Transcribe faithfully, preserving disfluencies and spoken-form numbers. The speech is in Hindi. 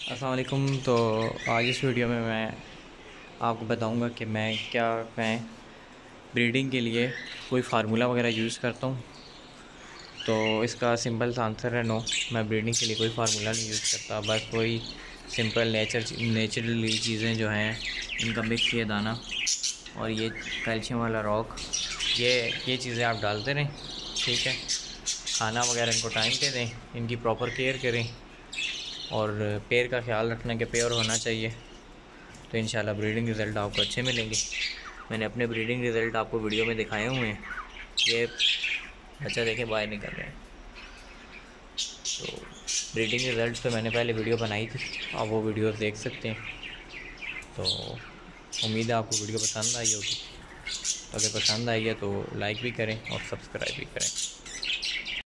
अस्सलाम वालेकुम। तो आज इस वीडियो में मैं आपको बताऊंगा कि मैं क्या मैं ब्रीडिंग के लिए कोई फार्मूला वगैरह यूज़ करता हूँ। तो इसका सिंपल सा आंसर है नो। मैं ब्रीडिंग के लिए कोई फार्मूला नहीं यूज़ करता, बस वही सिंपल नेचर नेचुरली चीज़ें जो हैं, इनका मिक्स ये दाना और ये कैल्शियम वाला रॉक, ये ये चीज़ें आप डालते रहें। ठीक है, खाना वगैरह इनको टाइम पे दें, इनकी प्रॉपर केयर करें और पेड़ का ख्याल रखना कि प्योर होना चाहिए। तो इंशाल्लाह ब्रीडिंग रिज़ल्ट आपको अच्छे मिलेंगे। मैंने अपने ब्रीडिंग रिज़ल्ट आपको वीडियो में दिखाए हुए हैं। ये बच्चा देखें बाहर निकल रहे हैं। तो ब्रीडिंग रिज़ल्ट पे मैंने पहले वीडियो बनाई थी, आप वो वीडियो देख सकते हैं। तो उम्मीद है आपको वीडियो पसंद आई होगी। तो अगर पसंद आई है तो लाइक भी करें और सब्सक्राइब भी करें।